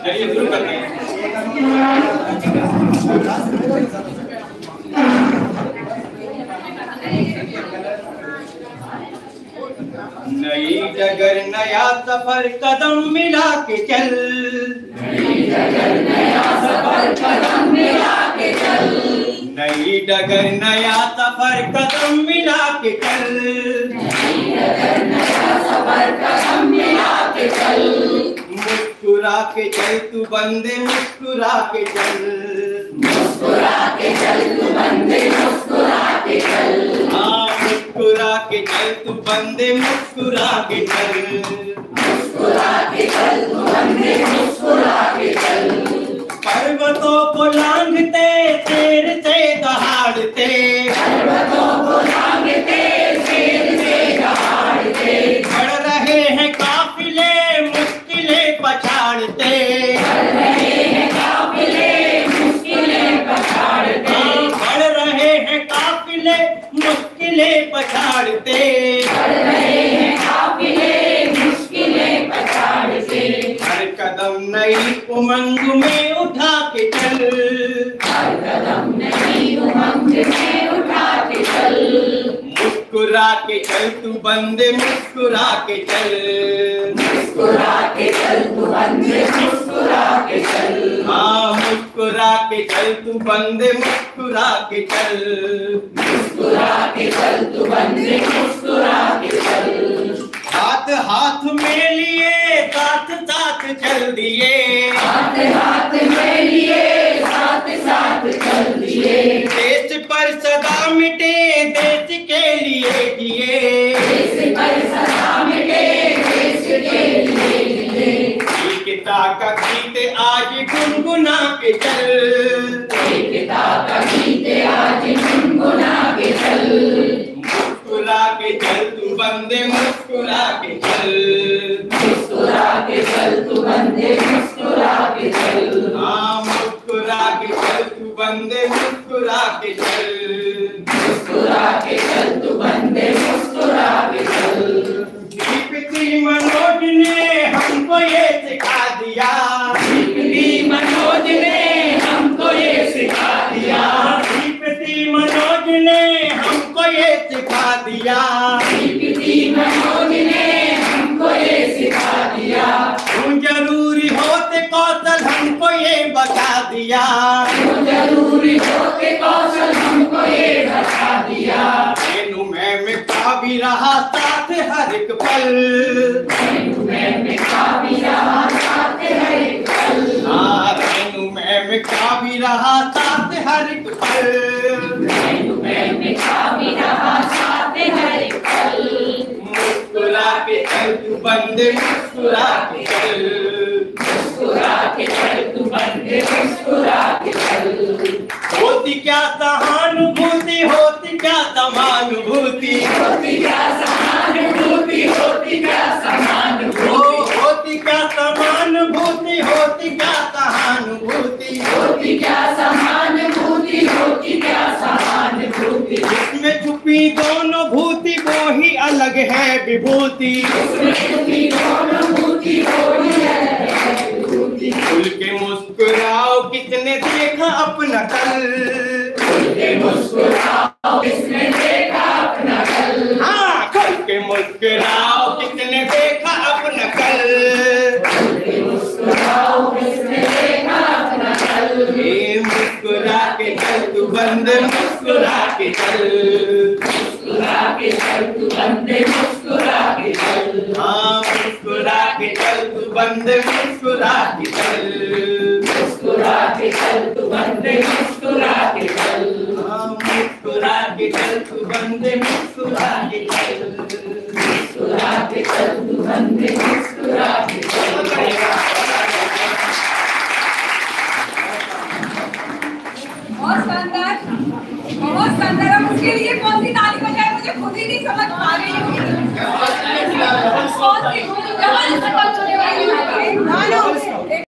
चलिए शुरू करते हैं। नई डगर नया सफर कदम मिला के चल, नई डगर नया सफर कदम मिला के चल, नई डगर नया सफर कदम मिला के चल, नई डगर नया सफर कदम मिला के चल, मुस्कुरा के चल तू बंदे मुस्कुरा के चल, मुस्कुरा के चल तू बंदे मुस्कुरा के चल, हाँ मुस्कुरा के चल तू बंदे मुस्कुरा के चल, मुस्कुरा के चल तू बंदे मुस्कुरा के चल, पर्वतों को लांघते शेर से दहाड़ते, पर्वतों को लांघते शेर से दहाड़ते, बढ़ रहे हैं काफिले मुश्किलें पछाड़ते, बढ़ रहे हैं काफिले मुश्किलें पछाड़ते, बढ़ रहे हैं काफिले मुश्किलें पछाड़ते, बढ़ रहे हैं काफिले मुश्किलें पछाड़ते, हर कदम नई उमंग में उठा के चल, हर कदम नई उमंग में उठा के चल, मुस्कुरा के चल तू बंदे मुस्कुरा के चल, मुस्कुरा के चल तू बंदे मुस्कुरा के चल, हाँ मुस्कुरा के चल तू बंदे मुस्कुरा के चल, मुस्कुरा के चल तू बंदे मुस्कुरा के चल, हाथ हाथ में लिए साथ साथ चल दिए, हाथ हाथ में लिए साथ साथ चल दिए, देश पर सदा मिटे देश के लिए जिए, देश पर सदा मिटे देश के लिए जिए, एकता का गीत आज गुनगुना के चल, एकता का गीत आज गुनगुना के चल, मुस्कुरा के चल तू बंदे मुस्कुरा के चल, मुस्कुरा के चल तू बंदे मुस्कुरा के चल, हाँ मुस्कुरा के चल तू बंदे मुस्कुरा के चल, मुस्कुरा के चल तू बंदे मुस्कुरा के चल, दीप्ति मनोज ने हमको ये सिखा दिया, दीप्ति मनोज ने हमको ये सिखा दिया, दीप्ति मनोज ने हमको ये सिखा दिया, दीप्ति मनोज ने हमको ये सिखा दिया, तुम जरूरी होते कौशल हमको ये बता दिया, जो जरूरी होते कौशल हमको ये बता दिया, रेणु में का भी रहा साथ हर एक पल, मैं का भी रहा साथ हर एक पल, हाँ रेणु में का भी रहा साथ हर एक पल, मैं का भी रहा साथ हर एक पल, मुस्कुरा के चल तू बंदे मुस्कुरा के चल, मुस्कुरा के चल तू बंदे मुस्कुरा के चल, होती क्या सहानुभूति होती क्या समानुभूति, होती क्या समानुभूति होती क्या समानुभूति, होती क्या समानुभूति होती क्या सहानुभूति, होती क्या समानुभूति होती क्या समानुभूति, इसमें छुपी दोनों भूति वो ही अलग है विभूति, उसमें छुपी दोनों भूति होती है विभूति, खुल के मुस्कुराओ किसने देखा अपना कल, खुल के मुस्कुराओ किसने देखा अपना कल, हाँ खुल के मुस्कुराओ किसने देखा अपना कल, खुल के मुस्कुराओ किसने देखा अपना कल, ये मुस्कुरा के चल तू बंदे मुस्कुरा के चल, मुस्कुरा के चल तू बंदे मुस्कुरा के चल, हाँ मुस्कुरा के चल तू बंदे मुस्कुरा के चल, मुस्कुरा के चल तू बंदे मुस्कुरा के चल, हाँ मुस्कुरा के चल तू बंदे